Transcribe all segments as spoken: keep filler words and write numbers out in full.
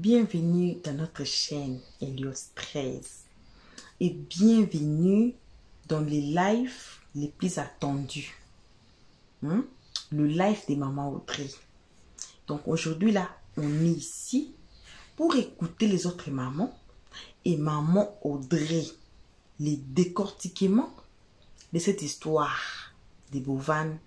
bienvenue dans notre chaîne Helios treize et bienvenue dans les lives les plus attendus. Hmm? Le live des mamans Audrey. Donc aujourd'hui là, on est ici pour écouter les autres mamans et maman Audrey, les décortiquements de cette histoire de Bovan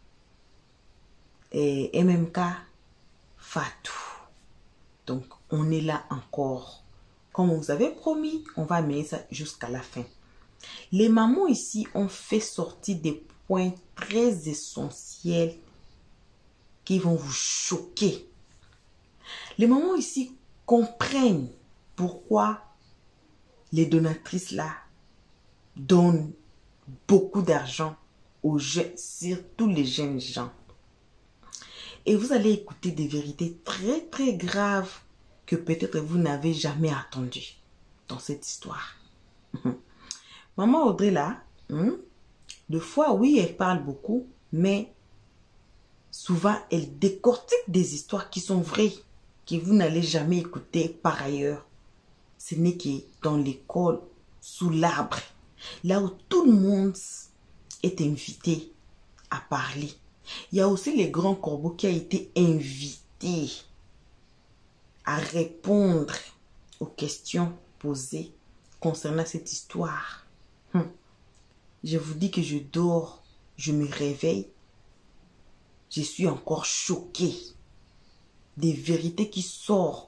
et M M K Fatou. Donc, on est là encore. Comme on vous avait promis, on va mener ça jusqu'à la fin. Les mamans ici ont fait sortir des points très essentiels qui vont vous choquer. Les mamans ici comprennent pourquoi les donatrices là donnent beaucoup d'argent aux jeunes, surtout les jeunes gens. Et vous allez écouter des vérités très très graves que peut-être vous n'avez jamais entendues dans cette histoire. Maman Audrey là, hein, de fois oui elle parle beaucoup, mais souvent elle décortique des histoires qui sont vraies, que vous n'allez jamais écouter par ailleurs. Ce n'est que dans l'école, sous l'arbre, là où tout le monde est invité à parler. Il y a aussi les grands corbeaux qui a été invité à répondre aux questions posées concernant cette histoire. Hum. Je vous dis que je dors, je me réveille, je suis encore choquée des vérités qui sortent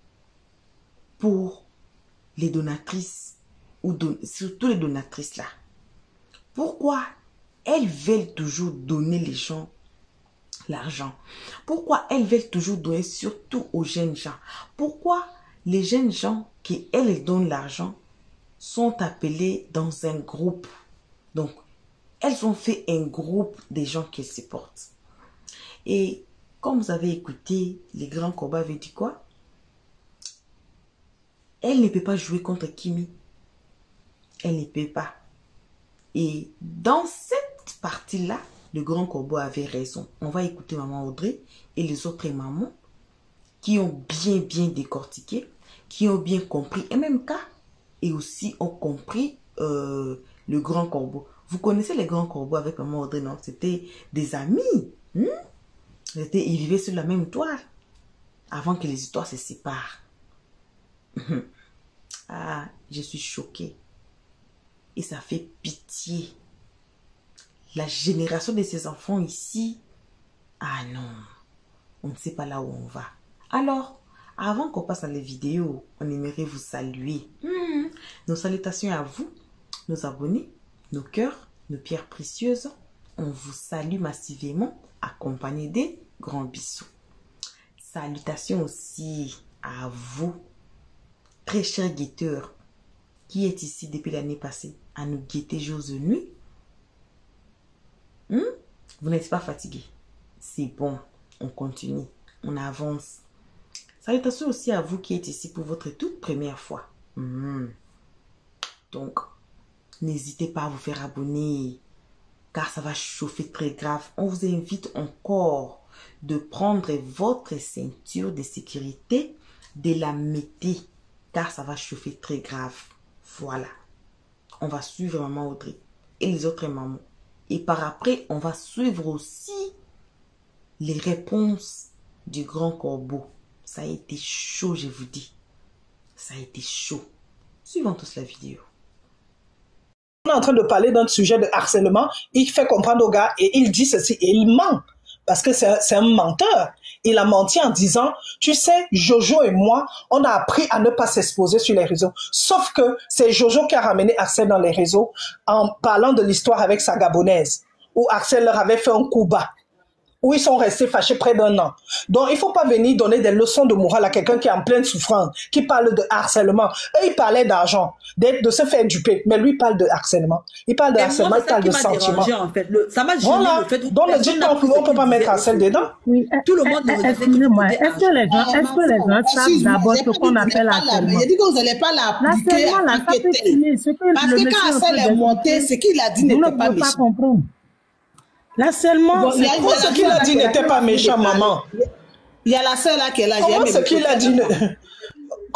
pour les donatrices, ou don surtout les donatrices là. Pourquoi elles veulent toujours donner les gens l'argent? Pourquoi elles veulent toujours donner surtout aux jeunes gens? Pourquoi les jeunes gens qui elles donnent l'argent sont appelés dans un groupe? Donc, elles ont fait un groupe des gens qu'elles supportent. Et comme vous avez écouté, les grands combats avaient dit quoi? Elle ne peut pas jouer contre Kimi. Elle ne peut pas. Et dans cette partie-là, le grand corbeau avait raison. On va écouter maman Audrey et les autres mamans qui ont bien, bien décortiqué, qui ont bien compris M M K et aussi ont compris euh, le grand corbeau. Vous connaissez les grands corbeaux avec maman Audrey, non? C'était des amis. Hmm? Ils vivaient sur la même toile avant que les histoires se séparent. Ah, je suis choquée. Et ça fait pitié. La génération de ces enfants ici, ah non, on ne sait pas là où on va. Alors, avant qu'on passe à la vidéo, on aimerait vous saluer. Mmh. Nos salutations à vous, nos abonnés, nos cœurs, nos pierres précieuses. On vous salue massivement, accompagnés des grands bisous. Salutations aussi à vous, très chers guetteurs, qui est ici depuis l'année passée à nous guetter jour et nuit. Hmm? Vous n'êtes pas fatigué? C'est bon, on continue, on avance. Salutations aussi à vous qui êtes ici pour votre toute première fois. Hmm. Donc, n'hésitez pas à vous faire abonner, car ça va chauffer très grave. On vous invite encore de prendre votre ceinture de sécurité, de la mettre, car ça va chauffer très grave. Voilà. On va suivre maman Audrey et les autres mamans. Et par après, on va suivre aussi les réponses du grand corbeau. Ça a été chaud, je vous dis. Ça a été chaud. Suivons tous la vidéo. On est en train de parler d'un sujet de harcèlement. Il fait comprendre au gars et il dit ceci et il ment. Parce que c'est un menteur. Il a menti en disant, tu sais, Jojo et moi, on a appris à ne pas s'exposer sur les réseaux. Sauf que c'est Jojo qui a ramené Axel dans les réseaux en parlant de l'histoire avec sa gabonaise, où Axel leur avait fait un coup bas, où ils sont restés fâchés près d'un an. Donc, il ne faut pas venir donner des leçons de morale à quelqu'un qui est en pleine souffrance, qui parle de harcèlement. Eux, ils parlaient d'argent, de, de se faire duper, mais lui, il parle de harcèlement. Il parle de et harcèlement, moi, il parle de sentiment. En fait. Le, ça m'a gêné voilà. le fait où donc, le dit qu'on ne peut pas mettre Axel dedans. Oui. Tout le monde nous excusez-moi, est-ce que les gens, est-ce que les gens savent d'abord ce qu'on appelle harcèlement? Il a dit que vous n'allez pas l'appliquer. L'harcèlement, ça peut finir. Parce que quand Axel est monté, ce qu'il a dit n'était pas méchant. comprendre. L'harcèlement, c'est quoi ce qu'il a dit n'était pas méchant, maman? Il y a la seule là qui est là. Comment ce qu'il a dit?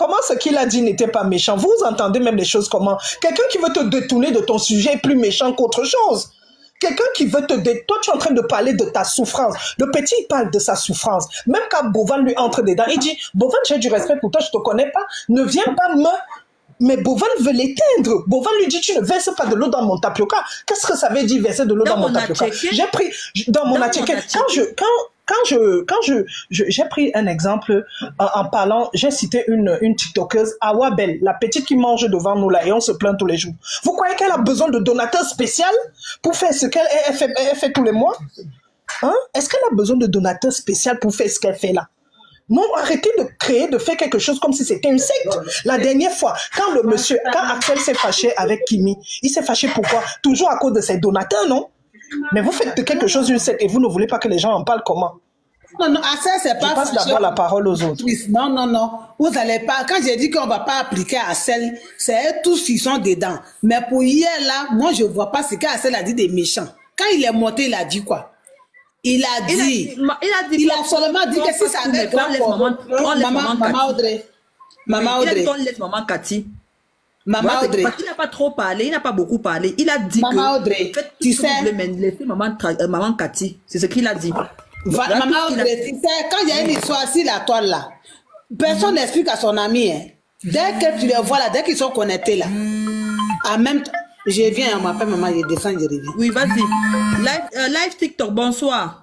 comment ce qu'il a dit n'était pas méchant? Vous entendez même les choses comment? Quelqu'un qui veut te détourner de ton sujet est plus méchant qu'autre chose. Quelqu'un qui veut te détourner, toi tu es en train de parler de ta souffrance. Le petit il parle de sa souffrance. Même quand Bovan lui entre dedans, il dit, Bovan, j'ai du respect pour toi, je te connais pas, ne viens pas me... Mais Bovan veut l'éteindre. Bovan lui dit, tu ne verses pas de l'eau dans mon tapioca. Qu'est-ce que ça veut dire verser de l'eau dans, dans mon tapioca? J'ai pris, dans mon attiqué, quand je, quand, quand je, quand je, je- j'ai pris un exemple en, en parlant, j'ai cité une, une TikTokeuse, Awa Bell, la petite qui mange devant nous là et on se plaint tous les jours. Vous croyez qu'elle a besoin de donateurs spéciaux pour faire ce qu'elle elle fait, elle fait tous les mois? Hein? Est-ce qu'elle a besoin de donateurs spéciaux pour faire ce qu'elle fait là? Non, arrêtez de créer, de faire quelque chose comme si c'était une secte. La dernière fois, quand le monsieur, quand Axel s'est fâché avec Kimi, il s'est fâché pourquoi? Toujours à cause de ses donateurs, non? Mais vous faites de quelque chose une secte et vous ne voulez pas que les gens en parlent comment? Non, non, à ça, c'est pas Je passe fâché. d'abord la parole aux autres. Non, non, non. Vous allez pas. Quand j'ai dit qu'on va pas appliquer à Celle, c'est eux tous qui sont dedans. Mais pour hier, là, moi, je vois pas ce qu'Assel a dit des méchants. Quand il est monté, il a dit quoi? Il a Il a dit. dit, il a dit Il qu'on- a seulement dit qu'on que si fasse ça tout, avait mais qu'on laisse grand maman- corps- qu'on laisse Maman, maman maman Cathy. Audrey. Maman Il a dit Audrey. qu'on laisse maman Cathy. Maman Voilà, c'est Audrey. parce qu'il n'a pas trop parlé, il n'a pas beaucoup parlé. Il a dit Maman que Audrey, faites tout tu ce que vous sais- voulez, mais laissez maman, tra- euh, maman Cathy. C'est ce qu'il a dit. Va- Voilà Maman tout ce qu'il a Audrey, dit. tu sais, quand il y a une histoire sur la toile là, personne n'explique à son ami. Hein. Dès que tu les vois là, dès qu'ils sont connectés là, en même temps, je viens, on m'appelle maman, je descends, je reviens. Oui, vas-y. Live, euh, live TikTok, bonsoir.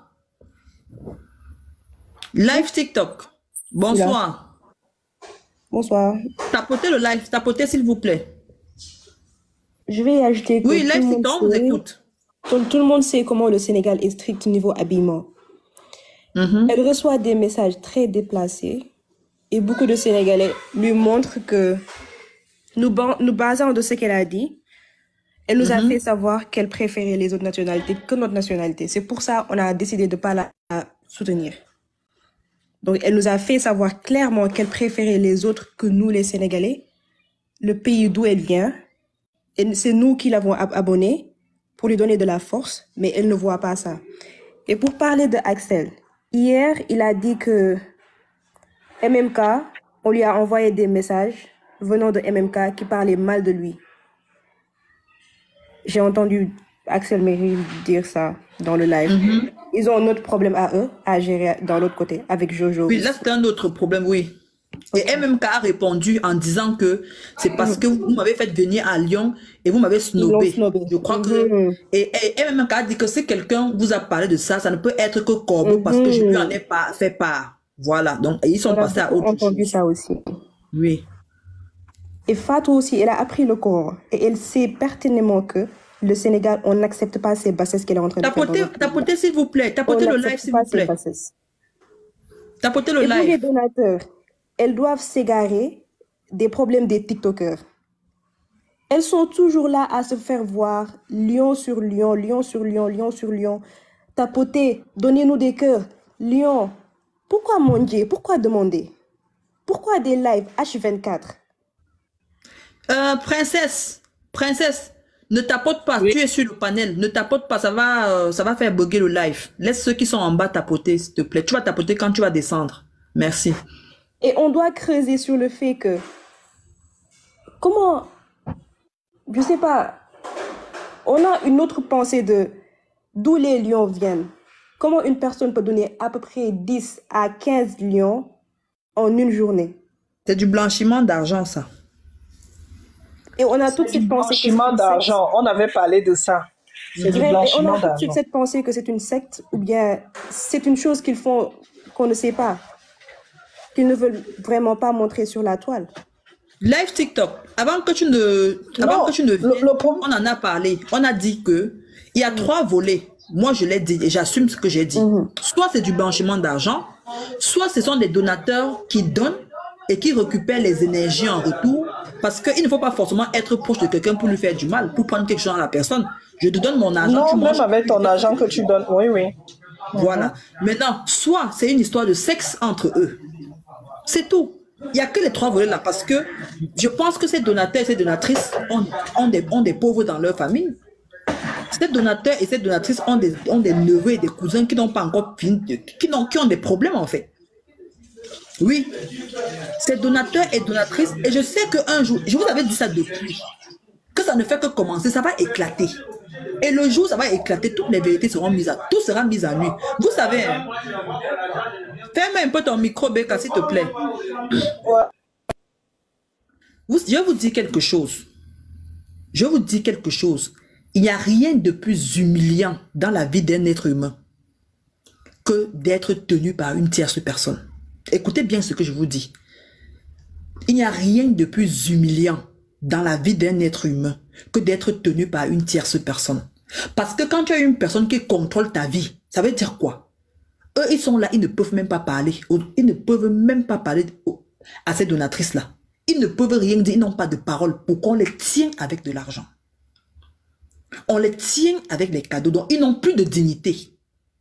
Live TikTok, bonsoir. Bonsoir. Tapotez le live, tapotez s'il vous plaît. Je vais ajouter que Oui, tout, live le monde TikTok, on vous sait, écoute. tout, tout le monde sait comment le Sénégal est strict au niveau habillement. Mhm. Elle reçoit des messages très déplacés et beaucoup de Sénégalais lui montrent que nous, ba- nous basant de ce qu'elle a dit, elle nous a fait savoir qu'elle préférait les autres nationalités que notre nationalité. C'est pour ça qu'on a décidé de ne pas la la soutenir. Donc, elle nous a fait savoir clairement qu'elle préférait les autres que nous, les Sénégalais, le pays d'où elle vient. Et c'est nous qui l'avons ab- abonnée pour lui donner de la force, mais elle ne voit pas ça. Et pour parler de Axel, hier, il a dit que M M K, on lui a envoyé des messages venant de M M K qui parlaient mal de lui. J'ai entendu Axel Meryl dire ça dans le live. Ils ont un autre problème à eux, à gérer dans l'autre côté, avec Jojo. Oui, là, c'est un autre problème, oui. Et M M K a répondu en disant que c'est parce que vous m'avez fait venir à Lyon et vous m'avez snobé. Ils l'ont snobé. Je crois que... Mhm. Et, et M M K a dit que si quelqu'un vous a parlé de ça, ça ne peut être que Corbeau parce que je lui en ai pas fait part. Voilà, donc ils sont On a passés à autre entendu chose. ça aussi. Oui. Et Fatou aussi, elle a appris le Coran. Et elle sait pertinemment que le Sénégal, on n'accepte pas ces bassesses qu'elle est en train de faire. dans Tapotez, notre pays. tapotez s'il vous plaît. Tapotez On le live n'accepte s'il pas vous ces plaît. bassesses. Tapotez le Et pour les live. donateurs, elles doivent s'égarer des problèmes des TikTokers. Elles sont toujours là à se faire voir, lion sur lion, lion sur lion, lion sur lion. Tapoter, donnez-nous des cœurs. Lion, pourquoi manger? Pourquoi demander? Pourquoi des lives H vingt-quatre? Euh, princesse, princesse, ne tapote pas. Tu es sur le panel. Ne tapote pas. Ça va, euh, ça va faire bugger le live. Laisse ceux qui sont en bas tapoter, s'il te plaît. Tu vas tapoter quand tu vas descendre. Merci. Et on doit creuser sur le fait que, comment, je sais pas, on a une autre pensée de d'où les lions viennent. Comment une personne peut donner à peu près dix à quinze lions en une journée? C'est du blanchiment d'argent, ça. Et on a tout de C'est du suite pensé que c'est blanchiment une secte. d'argent. On avait parlé de ça. C'est du Vrai, et on blanchiment a tout de suite d'argent. cette pensée que c'est une secte ou bien c'est une chose qu'ils font qu'on ne sait pas, qu'ils ne veulent vraiment pas montrer sur la toile. Live TikTok. Avant que tu ne, avant Non, que tu ne le- viennes, le problème- on en a parlé. On a dit que il y a trois volets. Moi, je l'ai dit et j'assume ce que j'ai dit. Soit c'est du blanchiment d'argent, soit ce sont des donateurs qui donnent et qui récupèrent les énergies en retour, parce qu'il ne faut pas forcément être proche de quelqu'un pour lui faire du mal, pour prendre quelque chose à la personne. Je te donne mon argent, tu Non, même manges. avec ton argent que tu donnes. Oui, oui. Voilà. Maintenant, soit c'est une histoire de sexe entre eux. C'est tout. Il n'y a que les trois volets là, parce que je pense que ces donateurs et ces donatrices ont, ont, des, ont des pauvres dans leur famille. Ces donateurs et ces donatrices ont des, ont des neveux et des cousins qui n'ont pas encore fini, qui, n'ont, qui ont des problèmes en fait. Oui, c'est donateur et donatrice. Et je sais qu'un jour, je vous avais dit ça depuis, que ça ne fait que commencer, ça va éclater. Et le jour où ça va éclater, toutes les vérités seront mises à, tout sera mis à nu. Vous savez, hein, ferme un peu ton micro, Becca, s'il te plaît. Vous, je vais vous dire quelque chose. Je vous dis quelque chose. Il n'y a rien de plus humiliant dans la vie d'un être humain que d'être tenu par une tierce personne. Écoutez bien ce que je vous dis. Il n'y a rien de plus humiliant dans la vie d'un être humain que d'être tenu par une tierce personne. Parce que quand tu as une personne qui contrôle ta vie, ça veut dire quoi? Eux, ils sont là, ils ne peuvent même pas parler. Ils ne peuvent même pas parler à ces donatrices-là. Ils ne peuvent rien dire, ils n'ont pas de parole pour qu'on les tienne avec de l'argent. On les tient avec les cadeaux, donc ils n'ont plus de dignité.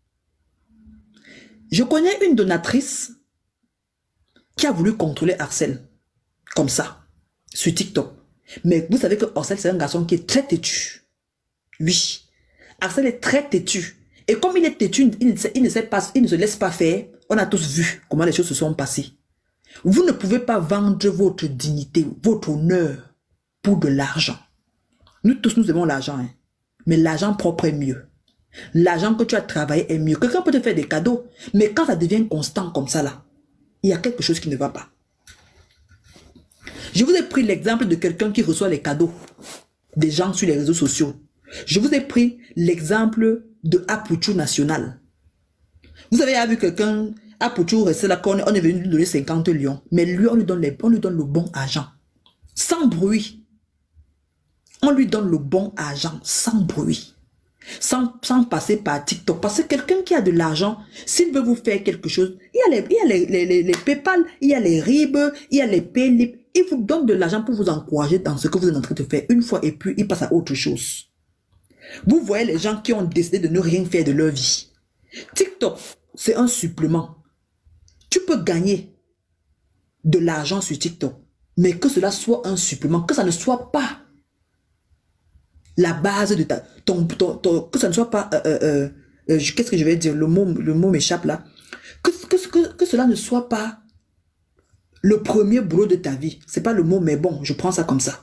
Je connais une donatrice qui a voulu contrôler Arcel, comme ça, sur TikTok. Mais vous savez que Arcel, c'est un garçon qui est très têtu. Oui, Arcel est très têtu. Et comme il est têtu, il ne, sait, il, ne sait pas, il ne se laisse pas faire. On a tous vu comment les choses se sont passées. Vous ne pouvez pas vendre votre dignité, votre honneur pour de l'argent. Nous tous, nous aimons l'argent, hein. Mais l'argent propre est mieux. L'argent que tu as travaillé est mieux. Quelqu'un peut te faire des cadeaux, mais quand ça devient constant comme ça, là, il y a quelque chose qui ne va pas. Je vous ai pris l'exemple de quelqu'un qui reçoit les cadeaux des gens sur les réseaux sociaux. Je vous ai pris l'exemple de Apuchu National. Vous avez vu quelqu'un, Apuchu, c'est là qu'on est, on est venu lui donner cinquante lions, mais lui, on lui donne, les, on lui donne le bon argent, sans bruit. On lui donne le bon argent, sans bruit. Sans, sans passer par TikTok. Parce que quelqu'un qui a de l'argent, s'il veut vous faire quelque chose, il y a les, il y a les, les, les, les PayPal, il y a les Rib, il y a les Paylip. Il vous donne de l'argent pour vous encourager dans ce que vous êtes en train de faire une fois et puis il passe à autre chose. Vous voyez les gens qui ont décidé de ne rien faire de leur vie. TikTok, c'est un supplément. Tu peux gagner de l'argent sur TikTok, mais que cela soit un supplément, que ça ne soit pas la base de ta... Ton, ton, ton, que ça ne soit pas... Euh, euh, euh, Qu'est-ce que je vais dire? Le mot, le mot m'échappe là. Que, que, que, que cela ne soit pas le premier boulot de ta vie. C'est pas le mot, mais bon, je prends ça comme ça.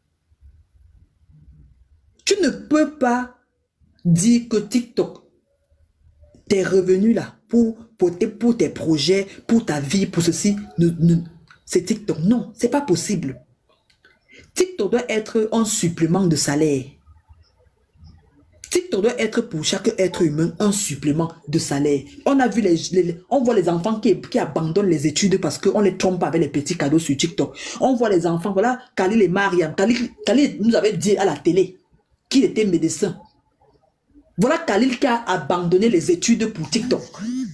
Tu ne peux pas dire que TikTok, tes revenus là, pour, pour, tes, pour tes projets, pour ta vie, pour ceci, ne, ne, c'est TikTok. Non, c'est pas possible. TikTok doit être un supplément de salaire. TikTok doit être pour chaque être humain un supplément de salaire. On a vu les, les on voit les enfants qui, qui abandonnent les études parce qu'on les trompe avec les petits cadeaux sur TikTok. On voit les enfants, voilà, Khalil et Mariam. Khalil, Khalil nous avait dit à la télé qu'il était médecin. Voilà Khalil qui a abandonné les études pour TikTok.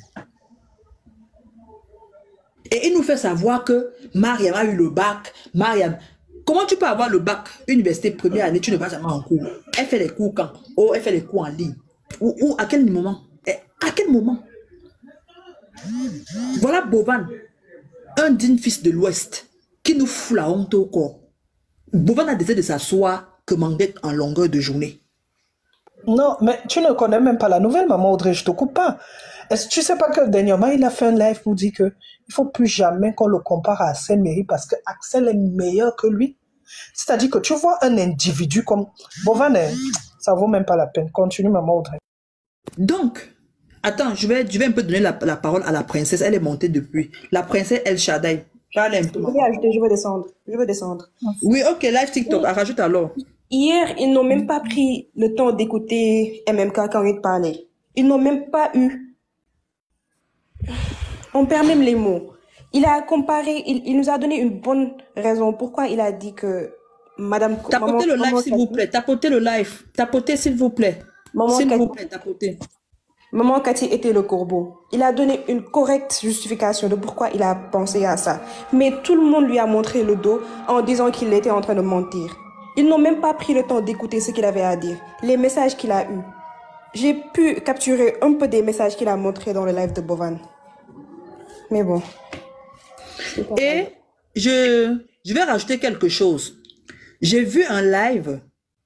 Et il nous fait savoir que Mariam a eu le bac. Mariam, comment tu peux avoir le bac, université première année, tu ne vas jamais en cours? Elle fait les cours quand? Oh, elle fait les cours en ligne. Ou, ou à quel moment? À quel moment? Voilà Bovan, un digne fils de l'Ouest, qui nous fout la honte au corps. Bovan a décidé de s'asseoir, commander en longueur de journée. Non, mais tu ne connais même pas la nouvelle, maman Audrey, je te coupe pas. Est-ce que tu sais pas que dernièrement, il a fait un live pour dire que il faut plus jamais qu'on le compare à Axel Méry parce que Axel est meilleur que lui. C'est-à-dire que tu vois un individu comme Bovan, ça vaut même pas la peine. Continue, maman Audrey. Donc, attends, je vais, je vais un peu donner la, la parole à la princesse. Elle est montée depuis. La princesse El Shaddai. Je vais ajouter, je vais descendre. Je vais descendre. Oui, ok, live TikTok. Oui. Rajoute alors. Hier, ils n'ont même pas pris le temps d'écouter M M K quand il parlait. Ils n'ont même pas eu... On perd même les mots. Il a comparé, il, il nous a donné une bonne raison pourquoi il a dit que Madame... Tapotez le live, s'il vous plaît. Tapotez le live. Tapotez, s'il vous plaît. S'il vous plaît, tapotez. Maman Cathy était le corbeau. Il a donné une correcte justification de pourquoi il a pensé à ça. Mais tout le monde lui a montré le dos en disant qu'il était en train de mentir. Ils n'ont même pas pris le temps d'écouter ce qu'il avait à dire, les messages qu'il a eus. J'ai pu capturer un peu des messages qu'il a montrés dans le live de Bovan. Mais bon. Et je, je vais rajouter quelque chose. J'ai vu un live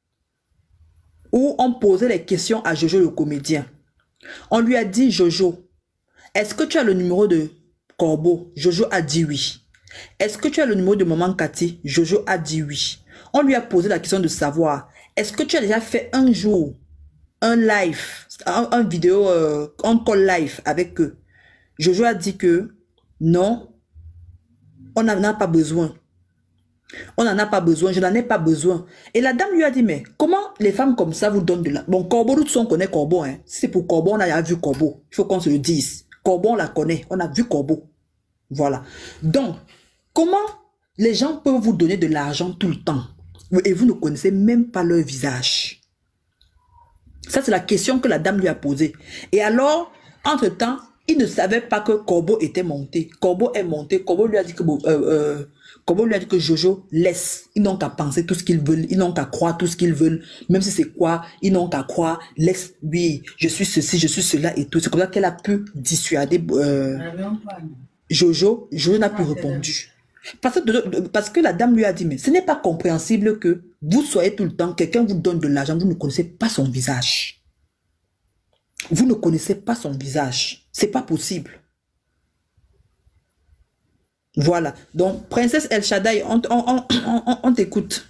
où on posait les questions à Jojo le comédien. On lui a dit, Jojo, est-ce que tu as le numéro de Corbeau? Jojo a dit oui. Est-ce que tu as le numéro de maman Cathy? Jojo a dit oui. On lui a posé la question de savoir, est-ce que tu as déjà fait un jour un live, un, un vidéo, euh, un call live avec eux? Jojo a dit que non, on n'en a pas besoin. On n'en a pas besoin, je n'en ai pas besoin. Et la dame lui a dit, mais comment les femmes comme ça vous donnent de la... Bon, Corbeau, nous tous on connaît Corbeau. Hein. Si c'est pour Corbeau, on a déjà vu Corbeau. Il faut qu'on se le dise. Corbeau, on la connaît. On a vu Corbeau. Voilà. Donc, comment les gens peuvent vous donner de l'argent tout le temps et vous ne connaissez même pas leur visage? Ça, c'est la question que la dame lui a posée. Et alors, entre-temps, il ne savait pas que Corbeau était monté. Corbeau est monté. Corbeau lui a dit que... Euh, euh, Corbeau lui a dit que Jojo laisse. Ils n'ont qu'à penser tout ce qu'ils veulent. Ils n'ont qu'à croire tout ce qu'ils veulent. Même si c'est quoi, ils n'ont qu'à croire. Laisse, oui, je suis ceci, je suis cela et tout. C'est comme ça qu'elle a pu dissuader euh, Jojo. Jojo n'a plus répondu. Parce que, parce que la dame lui a dit, mais ce n'est pas compréhensible que vous soyez tout le temps, quelqu'un vous donne de l'argent, vous ne connaissez pas son visage. Vous ne connaissez pas son visage. C'est pas possible. Voilà. Donc, Princesse El Shaddai, on, on, on, on, on t'écoute.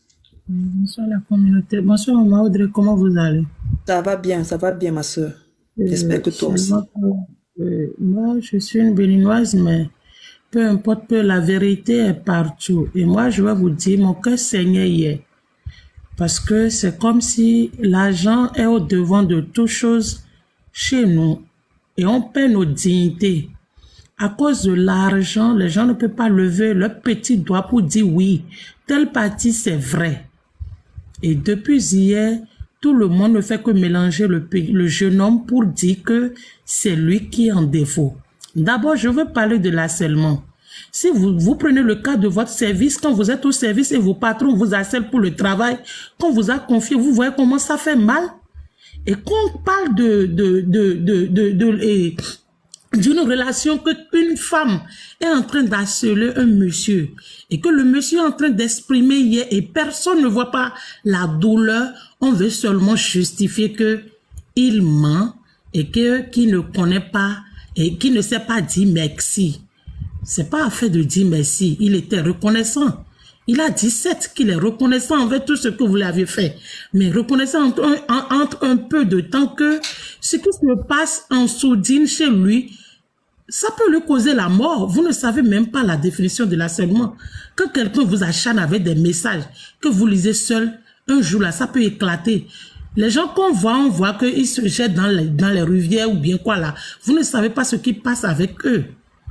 Bonsoir la communauté. Bonsoir Maman Audrey, comment vous allez? Ça va bien, ça va bien ma soeur. J'espère euh, que toi aussi. Euh, moi, je suis une béninoise, mais peu importe, peu, la vérité est partout. Et moi, je vais vous dire, mon cœur saignait hier. Parce que c'est comme si l'argent est au devant de toute chose chez nous. Et on perd nos dignités. À cause de l'argent, les gens ne peuvent pas lever leur petit doigt pour dire oui, telle partie c'est vrai. Et depuis hier, tout le monde ne fait que mélanger le, le jeune homme pour dire que c'est lui qui est en défaut. D'abord, je veux parler de l'harcèlement. Si vous, vous prenez le cas de votre service, quand vous êtes au service et vos patrons vous harcèlent pour le travail, qu'on vous a confié, vous voyez comment ça fait mal. Et quand on parle de... de, de, de, de, de, de d'une relation que une femme est en train d'harceler un monsieur et que le monsieur est en train d'exprimer hier et personne ne voit pas la douleur, on veut seulement justifier que il ment et que qu'il ne connaît pas et qu'il ne sait pas dire merci. C'est pas affaire de dire merci, il était reconnaissant. Il a dit certes qu'il est reconnaissant envers tout ce que vous l'avez fait, mais reconnaissant entre un, entre un peu de temps que ce qui se passe en sourdine chez lui, ça peut lui causer la mort. Vous ne savez même pas la définition de l'harcèlement. Quand quelqu'un vous acharne avec des messages que vous lisez seul, un jour là, ça peut éclater. Les gens qu'on voit, on voit qu'ils se jettent dans les, dans les rivières ou bien quoi là. Vous ne savez pas ce qui passe avec eux.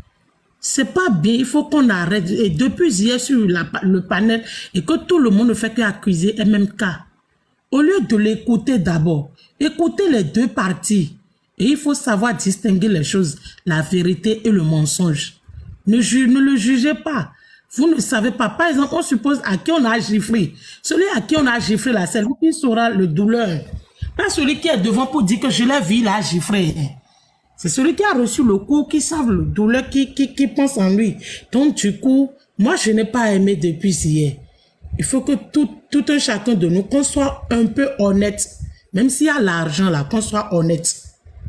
C'est pas bien, il faut qu'on arrête. Et depuis hier sur la, le panel, et que tout le monde ne fait qu'accuser M M K. Au lieu de l'écouter d'abord, écoutez les deux parties. Et il faut savoir distinguer les choses, la vérité et le mensonge. Ne, ju ne le jugez pas. Vous ne savez pas. Par exemple, on suppose à qui on a giflé. Celui à qui on a giflé là, c'est lui qui saura le douleur. Pas celui qui est devant pour dire que je l'ai vu, il a giflé. C'est celui qui a reçu le coup, qui savent le douleur, qui, qui, qui pense en lui. Donc du coup, moi je n'ai pas aimé depuis hier. Il faut que tout, tout un chacun de nous, qu'on soit un peu honnête. Même s'il y a l'argent là, qu'on soit honnête.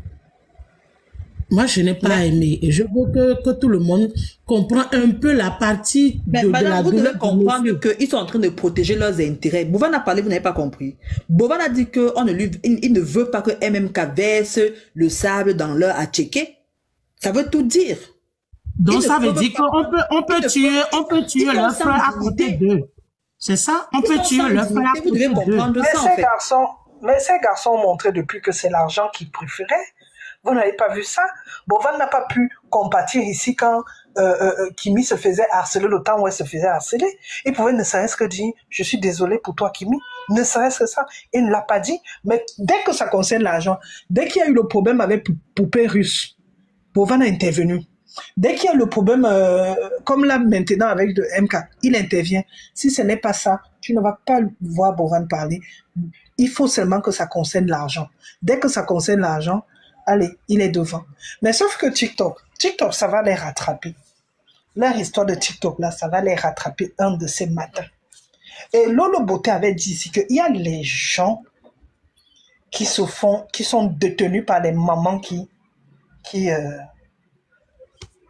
Moi, je n'ai pas mais, aimé. Et je veux que, que tout le monde comprenne un peu la partie de, madame, de la vous douleur. Devez comprendre qu'ils sont en train de protéger leurs intérêts. Bovan a parlé, vous n'avez pas compris. Bovan a dit qu'on ne lui, il, il ne veut pas que M M K verse le sable dans leur à checker. Ça veut tout dire. Donc, il ça veut dire qu'on peut, on peut tuer, on peut tuer leur frère à côté d'eux. C'est ça? On peut tuer leur frère à côté d'eux. Mais ces garçons, mais ces garçons ont montré depuis que c'est l'argent qu'ils préféraient. Vous n'avez pas vu ça? Bovan n'a pas pu compatir ici quand euh, euh, Kimi se faisait harceler, le temps où elle se faisait harceler. Il pouvait ne serait-ce que dire « Je suis désolé pour toi, Kimi ». Ne serait-ce que ça. Il ne l'a pas dit. Mais dès que ça concerne l'argent, dès qu'il y a eu le problème avec Poupée Russe, Bovan a intervenu. Dès qu'il y a le problème, euh, comme là maintenant avec de M K, il intervient. Si ce n'est pas ça, tu ne vas pas voir Bovan parler. Il faut seulement que ça concerne l'argent. Dès que ça concerne l'argent, allez, il est devant. Mais sauf que TikTok, TikTok, ça va les rattraper. Leur histoire de TikTok, là, ça va les rattraper un de ces matins. Et Lolo Beauté avait dit ici qu'il y a les gens qui se font, qui sont détenus par les mamans qui, qui, euh,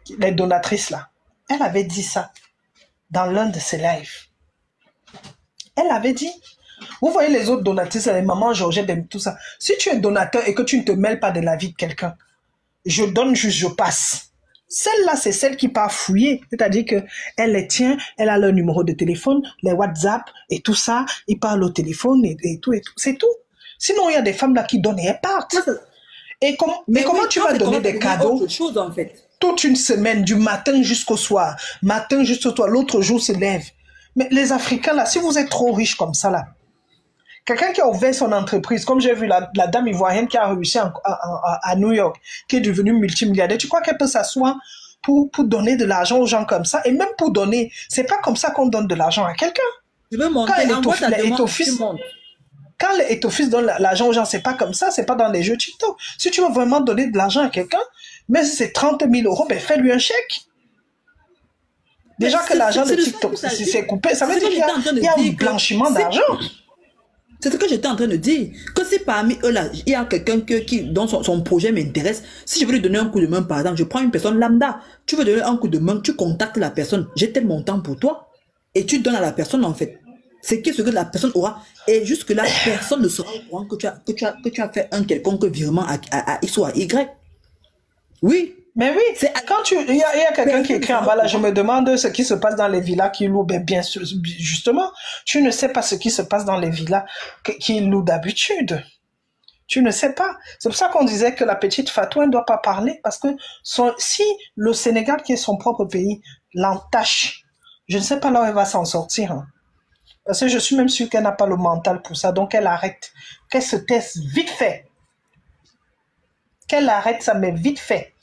les donatrices là, elle avait dit ça dans l'un de ses lives. Elle avait dit, vous voyez les autres donatrices, les mamans Georgette, tout ça. Si tu es donateur et que tu ne te mêles pas de la vie de quelqu'un, je donne juste, je passe. Celle-là, c'est celle qui part fouiller. C'est-à-dire que elle les tient, elle a leur numéro de téléphone, les WhatsApp et tout ça. Ils parlent au téléphone et, et tout et tout. C'est tout. Sinon, il y a des femmes là qui donnent et elles partent. Et com mais, mais comment oui, tu vas donner des cadeaux autre chose, en fait. Toute une semaine, du matin jusqu'au soir. Matin jusqu'au soir, l'autre jour se lève. Mais les Africains là, si vous êtes trop riches comme ça là, quelqu'un qui a ouvert son entreprise, comme j'ai vu la, la dame ivoirienne qui a réussi en, à, à, à New York, qui est devenue multimilliardaire, tu crois qu'elle peut s'asseoir pour, pour donner de l'argent aux gens comme ça? Et même pour donner, c'est pas comme ça qu'on donne de l'argent à quelqu'un. Je veux monter, quand les étoffices quand les étoffices donnent l'argent aux gens, c'est pas comme ça, c'est pas dans les jeux TikTok. Si tu veux vraiment donner de l'argent à quelqu'un, mais si c'est trente mille euros, ben fais-lui un chèque. Déjà que l'argent de TikTok, si c'est coupé, ça veut dire qu'il y a, il y a un blanchiment d'argent. C'est ce que j'étais en train de dire. Que si parmi eux là, il y a quelqu'un qui, dont son, son projet m'intéresse, si je veux lui donner un coup de main, par exemple, je prends une personne lambda, tu veux donner un coup de main, tu contactes la personne, j'ai tel montant pour toi, et tu donnes à la personne en fait. C'est ce que la personne aura. Et jusque là, personne ne sera au courant que tu as, que tu as, que tu as fait un quelconque virement à, à, à X ou à Y. Oui. Mais oui, quand tu, il y a, y a quelqu'un qui écrit en bas là, je me demande ce qui se passe dans les villas qui louent. Ben, bien sûr, justement, tu ne sais pas ce qui se passe dans les villas qui louent d'habitude. Tu ne sais pas. C'est pour ça qu'on disait que la petite Fatou ne doit pas parler, parce que son, si le Sénégal, qui est son propre pays, l'entache, je ne sais pas là où elle va s'en sortir. Hein. Parce que je suis même sûre qu'elle n'a pas le mental pour ça, donc elle arrête. Qu'elle se taise vite fait. Qu'elle arrête ça, mais vite fait.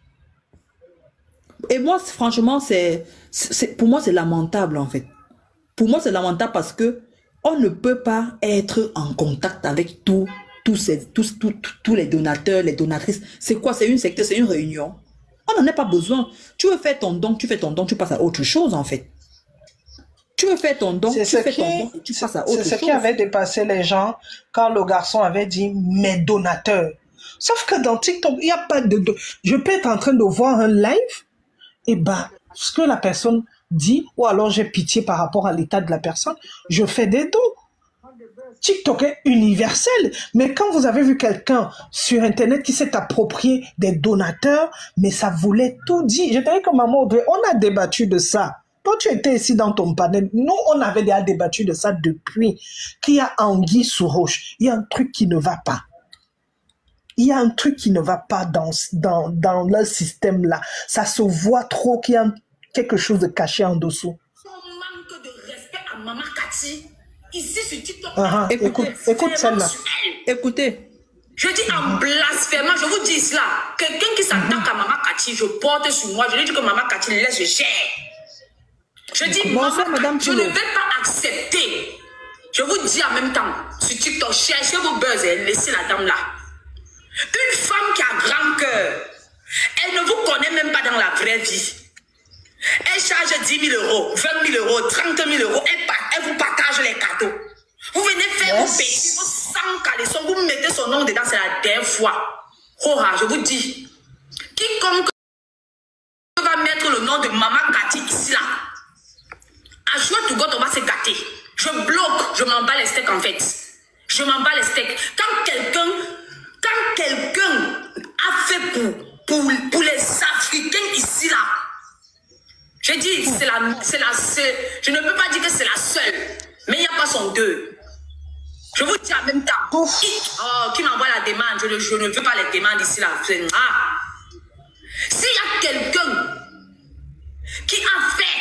Et moi, franchement, c'est, c'est, pour moi, c'est lamentable, en fait. Pour moi, c'est lamentable parce que on ne peut pas être en contact avec tous, tous, ces, tous, tous, tous les donateurs, les donatrices. C'est quoi? C'est une secte, c'est une réunion. On n'en a pas besoin. Tu veux faire ton don, tu fais ton don, tu passes à autre chose, en fait. Tu veux faire ton don, tu fais qui, ton don et tu passes à autre chose. C'est ce qui avait dépassé les gens quand le garçon avait dit « mes donateurs ». Sauf que dans TikTok, il n'y a pas de... Je peux être en train de voir un live, et ben, ce que la personne dit, ou alors j'ai pitié par rapport à l'état de la personne, je fais des dons. TikTok est universel, mais quand vous avez vu quelqu'un sur Internet qui s'est approprié des donateurs, mais ça voulait tout dire. Je dirais que maman Audrey, on a débattu de ça. Toi, tu étais ici dans ton panel. Nous, on avait déjà débattu de ça depuis. Qu'il y a anguille sous roche. Il y a un truc qui ne va pas. Il y a un truc qui ne va pas dans, dans, dans le système-là. Ça se voit trop qu'il y a quelque chose de caché en dessous. Son manque de respect à Maman Cathy, ici sur TikTok. Uh -huh. Écoute, écoute, écoute celle-là. Écoutez. Je dis en blasphémant, je vous dis cela. Quelqu'un qui s'attaque uh -huh. à Maman Cathy, je porte sur moi. Je lui dis que Maman Cathy, laisse, je gère. Je dis, bon, ça, Madame, je ne vais pas accepter. Je vous dis en même temps, sur TikTok, cherchez vos buzz et laissez la dame là. Une femme qui a grand cœur, elle ne vous connaît même pas dans la vraie vie. Elle charge dix mille euros, vingt mille euros, trente mille euros, elle, elle vous partage les cadeaux. Vous venez faire yes. vos petits, vos cent caleçons, vous mettez son nom dedans, c'est la dernière fois. Oh, je vous dis, quiconque va mettre le nom de Maman Cathy ici là, à choix tout God, on va se gâter. Je bloque, je m'en bats les steaks en fait. Je m'en bats les steaks. Quand quelqu'un, quand quelqu'un a fait pour, pour, pour les Africains ici là, je dis, c'est la, c'est la, c'est, je ne peux pas dire que c'est la seule, mais il n'y a pas son deux. Je vous dis en même temps, qui, oh, qui m'envoie la demande, je ne, je ne veux pas les demandes ici là. Ah. S'il y a quelqu'un qui a fait,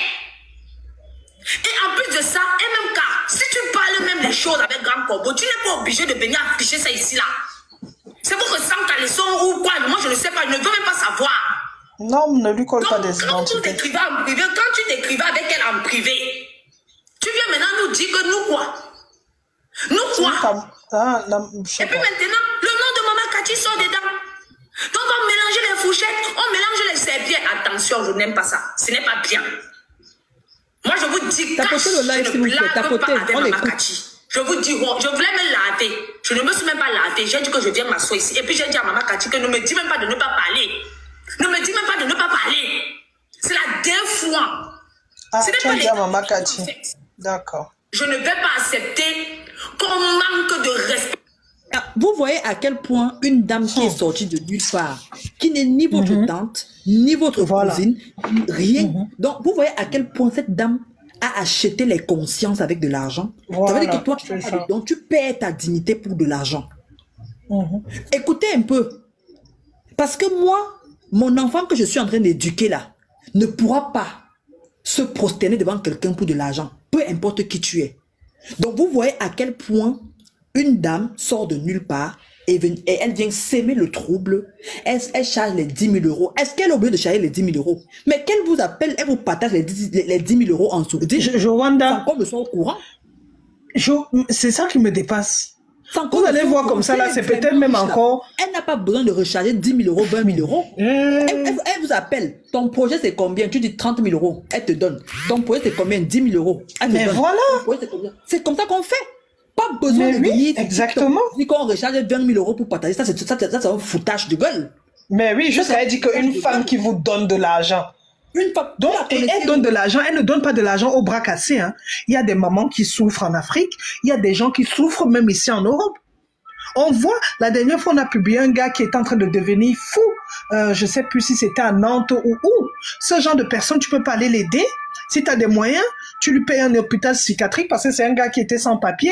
et en plus de ça, et même cas, si tu parles même des choses avec Grand Corbeau, tu n'es pas obligé de venir afficher ça ici là. C'est pour que sans caleçon ou quoi, moi je ne sais pas, je ne veux même pas savoir. Non, ne lui colle pas des identités. Quand tu t'écrivais en privé, quand tu t'écrivais avec elle en privé, tu viens maintenant nous dire que nous quoi? Nous quoi? Ah, la, et puis maintenant, le nom de Maman Cathy sort dedans. Donc on mélange les fourchettes, on mélange les serviettes. Attention, je n'aime pas ça. Ce n'est pas bien. Moi je vous dis, quand je ne blague pas avec Maman Cathy, je vous dis, je voulais me laver. Je ne me suis même pas lavée. J'ai dit que je viens m'asseoir ici. Et puis j'ai dit à Maman Cathy que ne me dis même pas de ne pas parler. Ne me dis même pas de ne pas parler. Ah, Ce n'est tu pas as les dit à dames Maman qui sont Cathy. faites. D'accord. Je ne vais pas accepter qu'on manque de respect. Ah, vous voyez à quel point une dame qui est sortie de nulle part, qui n'est ni votre Mhm. tante, ni votre Voilà. cousine, rien. Mhm. Donc, vous voyez à quel point cette dame a acheté les consciences avec de l'argent. Ça veut dire Voilà, que toi, tu c'est n'as pas ça. de don, tu perds ta dignité pour de l'argent. Mhm. Écoutez un peu. Parce que moi, mon enfant que je suis en train d'éduquer là, ne pourra pas se prosterner devant quelqu'un pour de l'argent, peu importe qui tu es. Donc, vous voyez à quel point une dame sort de nulle part et, ven- et elle vient s'aimer le trouble. Elle, elle charge les dix mille euros. Est-ce qu'elle est obligée de charger les dix mille euros? Mais qu'elle vous appelle, elle vous partage les dix, les, les dix mille euros en dessous. Dis- Je- Joanda, Sans qu'on me soit au courant. je- c'est ça qui me dépasse. Sans qu'on Vous me allez soit au voir courant. comme ça, là, Elle c'est est vraiment peut-être même riche, là. encore... Elle n'a pas besoin de recharger dix mille euros, vingt mille euros. Euh, Elle, elle- elle vous appelle. Ton projet, c'est combien? Tu dis trente mille euros. Elle te donne. Ton projet, c'est combien? dix mille euros. Elle te Mais donne. voilà. Ton projet, c'est combien? C'est comme ça qu'on fait. Pas besoin Mais de oui, venir. exactement. Dit qu'on recharge vingt mille euros pour partager. Ça, c'est ça, c'est- ça, c'est un foutage de gueule. Mais oui, juste Ça, elle dit qu'une c'est- femme qui vous donne de l'argent. Une fois. Donc, vous la et connaissez, elle donne de l'argent, elle ne donne pas de l'argent au bras cassé. Hein. Il y a des mamans qui souffrent en Afrique, il y a des gens qui souffrent même ici en Europe. On voit, la dernière fois, on a publié un gars qui est en train de devenir fou. Euh, je ne sais plus si c'était à Nantes ou où. Ce genre de personne, tu peux pas aller l'aider. Si tu as des moyens, tu lui payes un hôpital psychiatrique parce que c'est un gars qui était sans papier.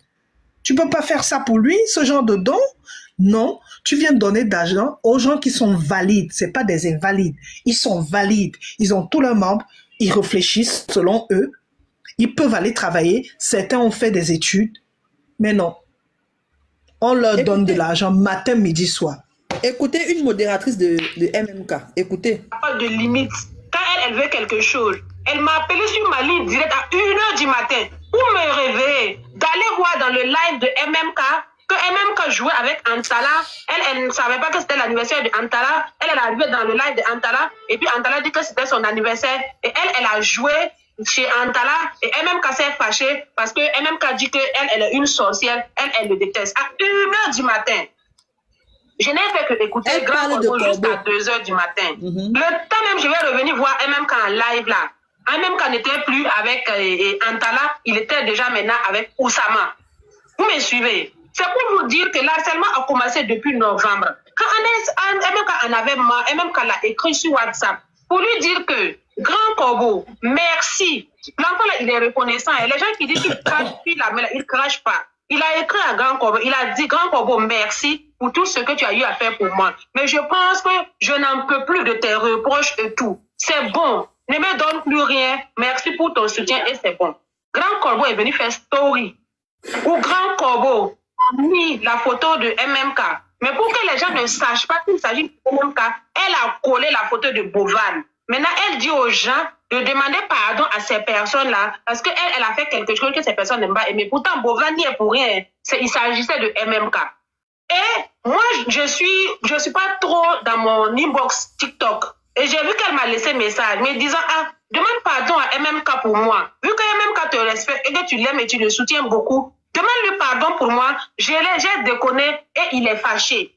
Tu peux pas faire ça pour lui, ce genre de don. Non, tu viens donner d'argent aux gens qui sont valides. C'est pas des invalides. Ils sont valides. Ils ont tous leurs membres. Ils réfléchissent selon eux. Ils peuvent aller travailler. Certains ont fait des études. Mais non. On leur Écoutez. donne de l'argent matin, midi, soir. Écoutez une modératrice de, de M M K. Écoutez. Pas de limite. Quand elle, elle veut quelque chose, elle m'a appelé sur ma ligne directe à une heure du matin pour me réveiller, d'aller voir dans le live de M M K que M M K jouait avec Antala. Elle, elle ne savait pas que c'était l'anniversaire de Antala. Elle, elle est arrivée dans le live de Antala et puis Antala dit que c'était son anniversaire et elle, elle a joué chez Antala et M M K s'est fâchée parce que M M K dit qu'elle, elle est une sorcière, elle, elle le déteste. À une heure du matin. Je n'ai fait que écouter Elle Grand parle de Corbeau jusqu'à Corbeau. deux heures du matin. Mhm. Le temps même, je vais revenir voir M M K en live là. M M K n'était plus avec euh, et Antala, il était déjà maintenant avec Oussama. Vous me suivez? C'est pour vous dire que l'harcèlement a commencé depuis novembre. Quand M M K en avait marre, M M K l'a écrit sur WhatsApp pour lui dire que Grand Corbeau, merci. L'enfant là, il est reconnaissant. Et les gens qui disent qu'il crache, puis la main là, il ne crache pas. Il a écrit à Grand Corbeau, il a dit Grand Corbeau, merci pour tout ce que tu as eu à faire pour moi. Mais je pense que je n'en peux plus de tes reproches et tout. C'est bon. Ne me donne plus rien. Merci pour ton soutien et c'est bon. Grand Corbeau est venu faire story. Où Grand Corbeau a mis la photo de M M K. Mais pour que les gens ne sachent pas qu'il s'agit de M M K, elle a collé la photo de Bovan. Maintenant, elle dit aux gens de demander pardon à ces personnes-là parce qu'elle, elle a fait quelque chose que ces personnes n'aiment pas aimer. Pourtant, Bovan n'y est pour rien. C'est, il s'agissait de M M K. Et moi, je suis, je suis pas trop dans mon inbox TikTok. Et j'ai vu qu'elle m'a laissé message, me disant, ah, demande pardon à M M K pour moi. Vu que M M K te respecte et que tu l'aimes et tu le soutiens beaucoup, demande-lui pardon pour moi. Je l'ai, j'ai déconné et il est fâché.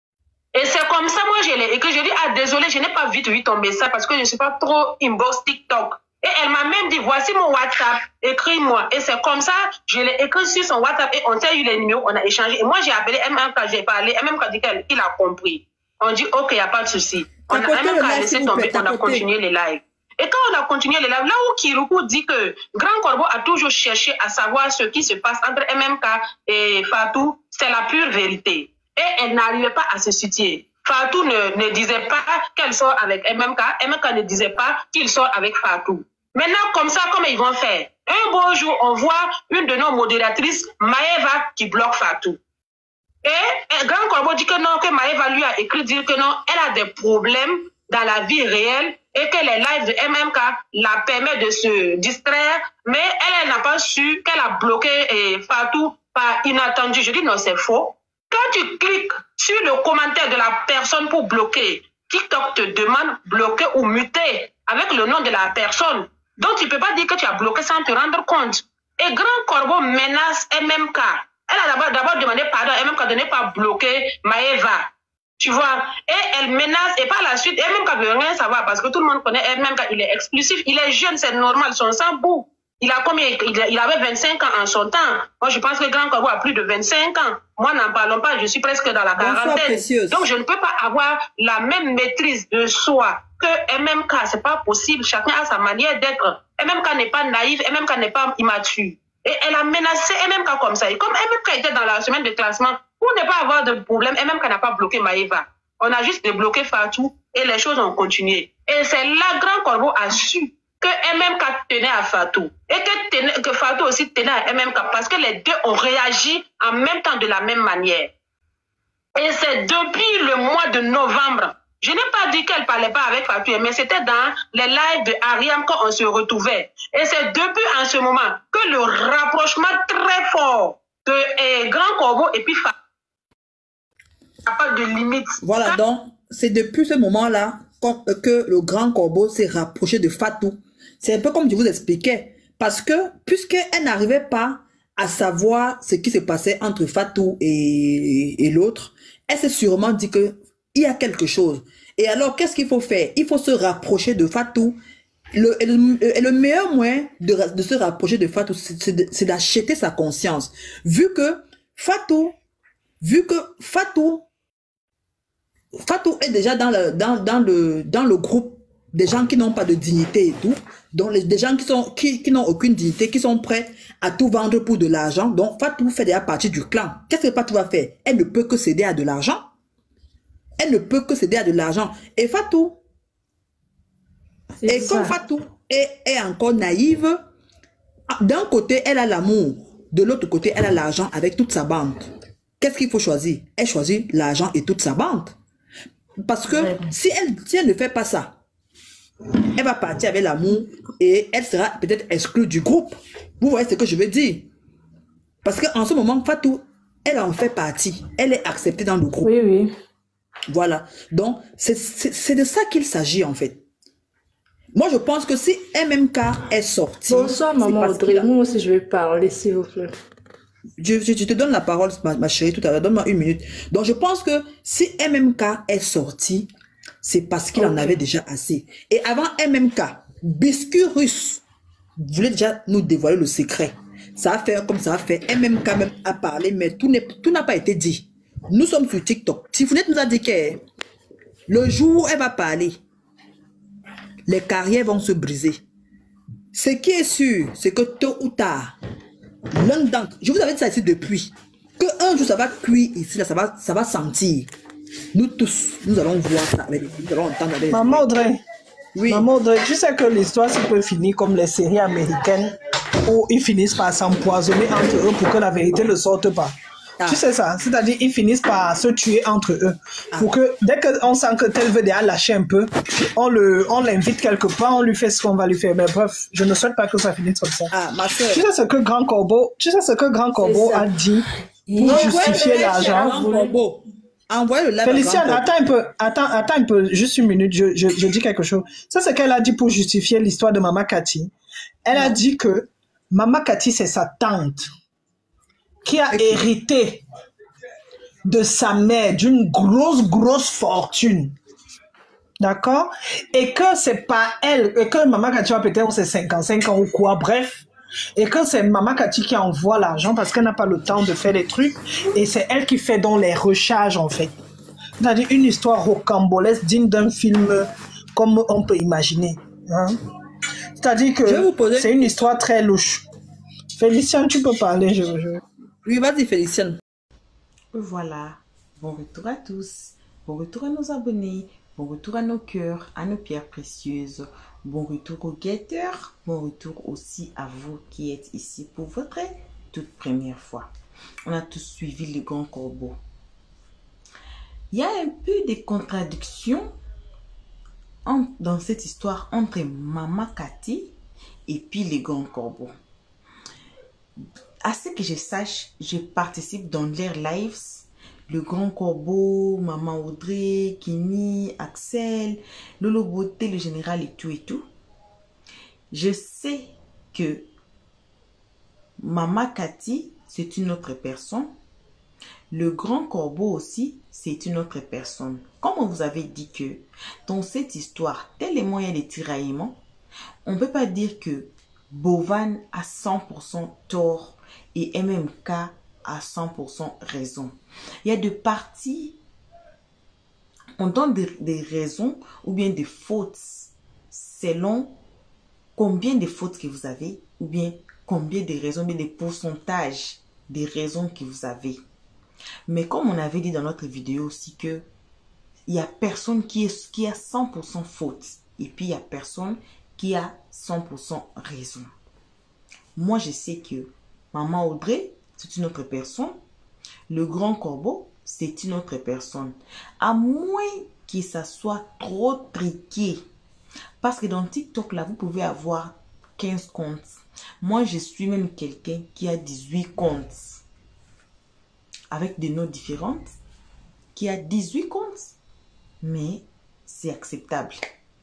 Et c'est comme ça, moi, je l'ai écrit. Je dis, ah, désolé, je n'ai pas vite vu ton message parce que je ne suis pas trop inbox TikTok. Et elle m'a même dit, voici mon WhatsApp, écris-moi. Et c'est comme ça, je l'ai écrit sur son WhatsApp et on s'est eu les numéros, on a échangé. Et moi, j'ai appelé M M K, j'ai parlé. M M K dit qu'il a compris. On dit, ok, il n'y a pas de souci. On a, Tapotez M M K le a live, laissé s'il vous tomber, plaît, on a tapotez. continué les lives. Et quand on a continué les lives, là où Kiruku dit que Grand Corbeau a toujours cherché à savoir ce qui se passe entre M M K et Fatou, c'est la pure vérité. Et elle n'arrivait pas à se situer. Fatou ne, ne disait pas qu'elle sort avec M M K, M M K ne disait pas qu'il sort avec Fatou. Maintenant, comme ça, comment ils vont faire? Un beau jour, on voit une de nos modératrices, Maëva, qui bloque Fatou. Et, et Grand Corbeau dit que non, que Maëva lui a écrit dire que non, elle a des problèmes dans la vie réelle et que les lives de M M K la permettent de se distraire, mais elle, elle n'a pas su qu'elle a bloqué eh, Fatou par inattendu. Je dis non, c'est faux. Quand tu cliques sur le commentaire de la personne pour bloquer, TikTok te demande bloquer ou muter avec le nom de la personne. Donc, tu ne peux pas dire que tu as bloqué sans te rendre compte. Et Grand Corbeau menace M M K. Elle a d'abord, d'abord demandé pardon à M M K de ne pas bloquer Maëva. Tu vois, et elle menace, et par la suite, elle-même quand elle veut rien savoir, parce que tout le monde connaît, elle-même quand il est exclusif, il est jeune, c'est normal, son sang bout. Il a combien? Il avait vingt-cinq ans en son temps. Moi, je pense que Grand Corbeau a plus de vingt-cinq ans. Moi, n'en parlons pas, je suis presque dans la quarantaine. Donc, je ne peux pas avoir la même maîtrise de soi que M M K. C'est pas possible. Chacun a sa manière d'être. M M K n'est pas naïve, M M K n'est pas immature. Et elle a menacé M M K comme ça. Et comme M M K était dans la semaine de classement, pour ne pas avoir de problème, M M K n'a pas bloqué Maëva. On a juste débloqué Fatou et les choses ont continué. Et c'est là Grand Corbeau a su que M M K tenait à Fatou et que, tenait, que Fatou aussi tenait à M M K parce que les deux ont réagi en même temps de la même manière. Et c'est depuis le mois de novembre, je n'ai pas dit qu'elle ne parlait pas avec Fatou, mais c'était dans les lives de Ariam quand on se retrouvait. Et c'est depuis en ce moment que le rapprochement très fort de eh, Grand Corbeau et puis Fatou n'a pas de limite. Voilà, donc c'est depuis ce moment-là que le Grand Corbeau s'est rapproché de Fatou. C'est un peu comme je vous expliquais. Parce que, puisqu'elle n'arrivait pas à savoir ce qui se passait entre Fatou et, et l'autre, elle s'est sûrement dit qu'il y a quelque chose. Et alors, qu'est-ce qu'il faut faire? Il faut se rapprocher de Fatou. Le, le, le meilleur moyen de, de se rapprocher de Fatou, c'est d'acheter sa conscience. Vu que Fatou, vu que Fatou, Fatou est déjà dans le, dans, dans le, dans le groupe des gens qui n'ont pas de dignité et tout, donc les, des gens qui sont qui, qui n'ont aucune dignité, qui sont prêts à tout vendre pour de l'argent. Donc Fatou fait déjà partie du clan. Qu'est-ce que Fatou va faire? Elle ne peut que céder à de l'argent. Elle ne peut que céder à de l'argent. Et Fatou, et ça. Comme Fatou est, est encore naïve, d'un côté elle a l'amour, de l'autre côté elle a l'argent avec toute sa bande. Qu'est-ce qu'il faut choisir? Elle choisit l'argent et toute sa bande. Parce que ouais. si, elle, si elle ne fait pas ça, elle va partir avec l'amour et elle sera peut-être exclue du groupe. Vous voyez ce que je veux dire? Parce qu'en ce moment, Fatou, elle en fait partie. Elle est acceptée dans le groupe. Oui, oui. Voilà. Donc, c'est de ça qu'il s'agit en fait. Moi, je pense que si M M K est sorti... Bonsoir, maman Audrey. Moi aussi, je vais parler, s'il vous plaît. Je, je, je te donne la parole, ma, ma chérie, tout à l'heure. Donne-moi une minute. Donc, je pense que si M M K est sorti, c'est parce qu'il okay. en avait déjà assez. Et avant M M K, Biscuit Russe voulait déjà nous dévoiler le secret. Ça a fait comme ça a fait. M M K même a parlé, mais tout n'a pas été dit. Nous sommes sur TikTok. Tifounette nous a dit que le jour où elle va parler, les carrières vont se briser. Ce qui est sûr, c'est que tôt ou tard, l'un d'entre, je vous avais dit ça ici depuis, que un jour ça va cuire ici, là, ça va, ça va sentir. Nous tous, nous allons voir ça avec les, nous allons entendre avec les Maman Audrey, oui. Maman Audrey, tu sais que l'histoire peut finir comme les séries américaines où ils finissent par s'empoisonner entre eux pour que la vérité ne sorte pas. Ah. Tu sais ça, c'est-à-dire ils finissent par se tuer entre eux. Ah. Pour que dès qu'on sent que tel veut déjà lâcher un peu, on le, on l'invite quelque part, on lui fait ce qu'on va lui faire. Mais bref, je ne souhaite pas que ça finisse comme ça. Ah, ma soeur. Tu sais ce que Grand Corbeau, tu sais ce que Grand Corbeau a dit pour non, justifier ouais, l'argent. Envoyez le live. Féliciane, attends un peu, attends, attends un peu, juste une minute, je, je, je dis quelque chose. Ça, c'est ce qu'elle a dit pour justifier l'histoire de Mama Cathy. Elle non. a dit que Mama Cathy, c'est sa tante qui a okay. hérité de sa mère d'une grosse, grosse fortune. D'accord? Et que c'est pas elle, et que Mama Cathy a peut-être c'est cinquante-cinq ans ou quoi, bref. Et que c'est Mama Cathy qui envoie l'argent parce qu'elle n'a pas le temps de faire des trucs. Et c'est elle qui fait donc les recharges, en fait. C'est-à-dire une histoire rocambolesque digne d'un film comme on peut imaginer. Hein? C'est-à-dire que poser... c'est une histoire très louche. Félicien, tu peux parler, je veux. Oui, vas-y, Félicien. Voilà. Bon retour à tous. Bon retour à nos abonnés. Bon retour à nos cœurs, à nos pierres précieuses. Bon retour aux guetteurs. Bon retour aussi à vous qui êtes ici pour votre toute première fois. On a tous suivi le Grand Corbeau. Il y a un peu de contradictions en, dans cette histoire entre Mama Cathy et puis le Grand Corbeau. À ce que je sache, je participe dans leurs lives. Le Grand Corbeau, Maman Audrey, Kimi, Axel, Lolo Beauté, le général et tout et tout. Je sais que Mama Cathy, c'est une autre personne. Le grand corbeau aussi, c'est une autre personne. Comme on vous avait dit que dans cette histoire, tellement il y a des tiraillements, on ne peut pas dire que Bovan a cent pour cent tort et M M K a cent pour cent raison. Il y a deux parties, on donne des, des raisons ou bien des fautes selon combien de fautes que vous avez ou bien combien de raisons, bien des pourcentages des raisons que vous avez. Mais comme on avait dit dans notre vidéo aussi que il n'y a personne qui, est, qui a cent pour cent faute et puis il n'y a personne qui a cent pour cent raison. Moi, je sais que Maman Audrey, c'est une autre personne. Le grand corbeau, c'est une autre personne. À moins que ça soit trop triqué. Parce que dans TikTok, là, vous pouvez avoir quinze comptes. Moi, je suis même quelqu'un qui a dix-huit comptes. Avec des noms différentes. Qui a dix-huit comptes. Mais c'est acceptable.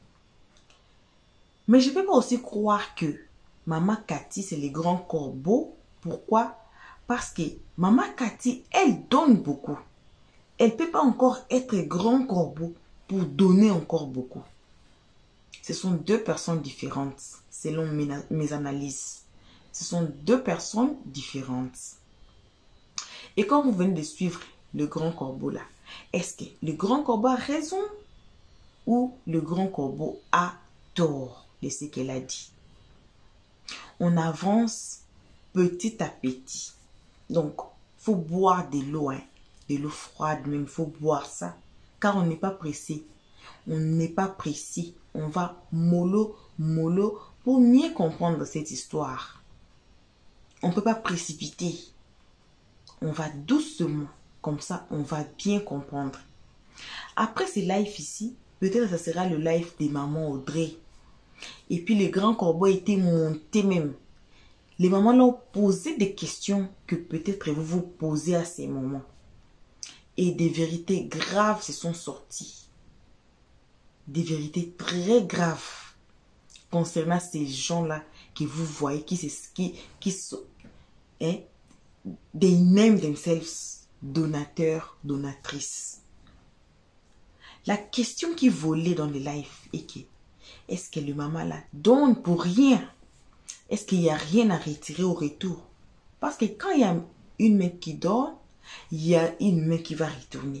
Mais je ne peux pas aussi croire que Maman Cathy, c'est le grand corbeau. Pourquoi? Parce que Maman Cathy, elle donne beaucoup. Elle ne peut pas encore être grand corbeau pour donner encore beaucoup. Ce sont deux personnes différentes, selon mes, mes analyses. Ce sont deux personnes différentes. Et quand vous venez de suivre le grand corbeau là, est-ce que le grand corbeau a raison ou le grand corbeau a tort de ce qu'elle a dit? On avance petit à petit. Donc, il faut boire de l'eau, hein, de l'eau froide même, il faut boire ça. Car on n'est pas pressé. On n'est pas pressé. On va mollo, mollo pour mieux comprendre cette histoire. On ne peut pas précipiter. On va doucement. Comme ça, on va bien comprendre. Après ce live ici, peut-être que ce sera le live des mamans Audrey. Et puis les grands corbeaux étaient montés même. Les mamans leur posé des questions que peut-être vous vous posez à ces moments. Et des vérités graves se sont sorties. Des vérités très graves concernant ces gens-là que vous voyez, qui, qui, qui sont, hein, they name themselves donateurs, donatrices. La question qui volait dans les lives est que est-ce que le maman là donne pour rien? Est-ce qu'il n'y a rien à retirer au retour? Parce que quand il y a une main qui donne, il y a une main qui va retourner.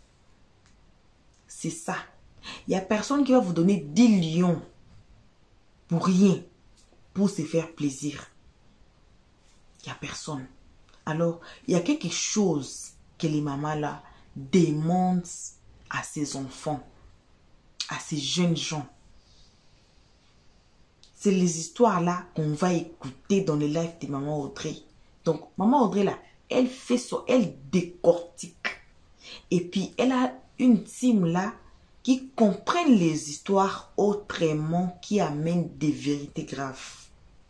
C'est ça. Il n'y a personne qui va vous donner dix lions pour rien, pour se faire plaisir. Il n'y a personne. Alors, il y a quelque chose que les mamans là demandent à ses enfants, à ces jeunes gens. C'est les histoires là qu'on va écouter dans les lives de Maman Audrey. Donc, Maman Audrey là, elle fait ça, elle décortique. Et puis, elle a une team là qui comprennent les histoires autrement, qui amènent des vérités graves.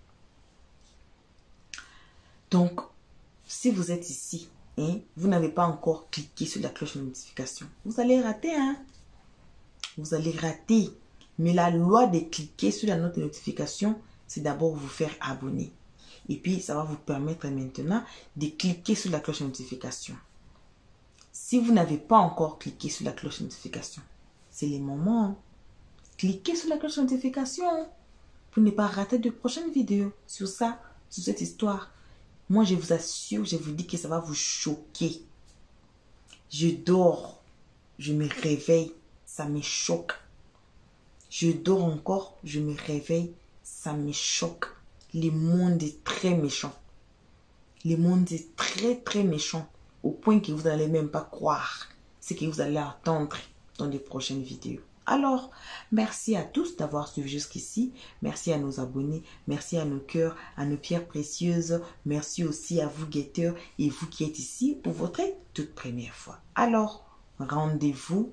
Donc, si vous êtes ici, hein, vous n'avez pas encore cliqué sur la cloche de notification, vous allez rater, hein. Vous allez rater. Mais la loi de cliquer sur la note de notification, c'est d'abord vous faire abonner. Et puis, ça va vous permettre maintenant de cliquer sur la cloche de notification. Si vous n'avez pas encore cliqué sur la cloche de notification, c'est le moment. Cliquez sur la cloche de notification pour ne pas rater de prochaines vidéos sur ça, sur cette histoire. Moi, je vous assure, je vous dis que ça va vous choquer. Je dors, je me réveille, ça me choque. Je dors encore, je me réveille, ça me choque. Le monde est très méchant. Le monde est très très méchant. Au point que vous n'allez même pas croire ce que vous allez entendre dans les prochaines vidéos. Alors, merci à tous d'avoir suivi jusqu'ici. Merci à nos abonnés. Merci à nos cœurs, à nos pierres précieuses. Merci aussi à vous guetteurs et vous qui êtes ici pour votre toute première fois. Alors, rendez-vous.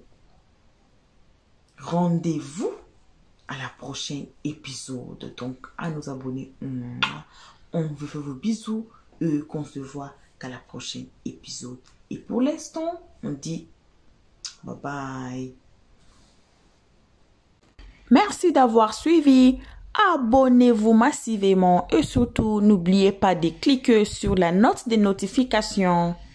Rendez-vous à la prochaine épisode. Donc, à nos abonnés, on vous fait vos bisous. Eux, qu'on se voit qu'à la prochaine épisode. Et pour l'instant, on dit bye bye. Merci d'avoir suivi. Abonnez-vous massivement et surtout, n'oubliez pas de cliquer sur la note de notification.